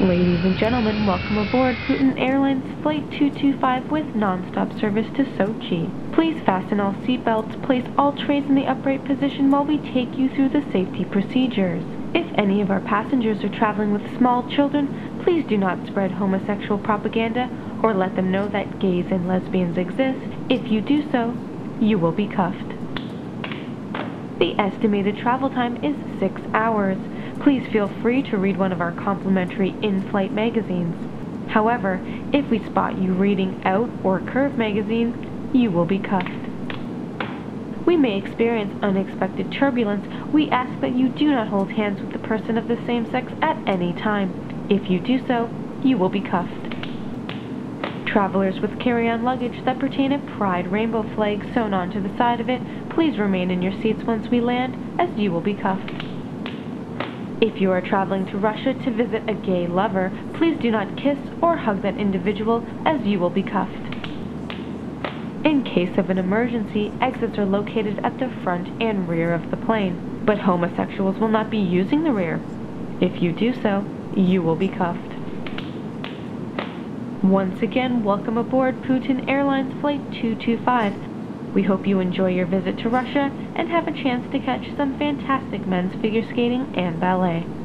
Ladies and gentlemen, welcome aboard Putin Airlines Flight 225 with non-stop service to Sochi. Please fasten all seatbelts, place all trays in the upright position while we take you through the safety procedures. If any of our passengers are traveling with small children, please do not spread homosexual propaganda or let them know that gays and lesbians exist. If you do so, you will be cuffed. The estimated travel time is 6 hours. Please feel free to read one of our complimentary in-flight magazines. However, if we spot you reading Out or Curve magazine, you will be cuffed. We may experience unexpected turbulence. We ask that you do not hold hands with the person of the same sex at any time. If you do so, you will be cuffed. Travelers with carry-on luggage that pertain a pride rainbow flag sewn onto the side of it, please remain in your seats once we land, as you will be cuffed. If you are traveling to Russia to visit a gay lover, please do not kiss or hug that individual, as you will be cuffed. In case of an emergency, exits are located at the front and rear of the plane, but homosexuals will not be using the rear. If you do so, you will be cuffed. Once again, welcome aboard Putin Airlines Flight 225. We hope you enjoy your visit to Russia and have a chance to catch some fantastic men's figure skating and ballet.